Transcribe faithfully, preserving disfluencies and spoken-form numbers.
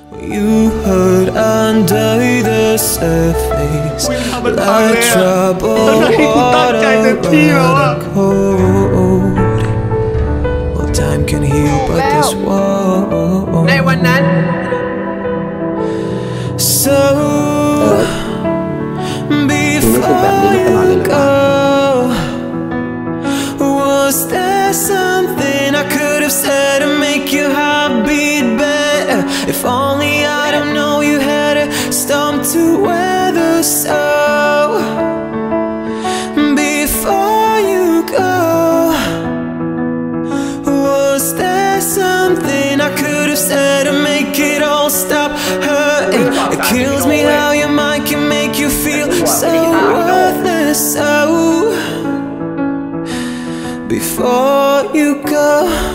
You hurt under the surface like troubled water running cold. Well, time can heal, but this won't. So before you go, was there something I could have said to make your heart beat better? If only I don't know you had a storm to weather. So before you go, was there something I could have said to make it all stop hurting? It kills me how your mind can make you feel so worthless. So before you go,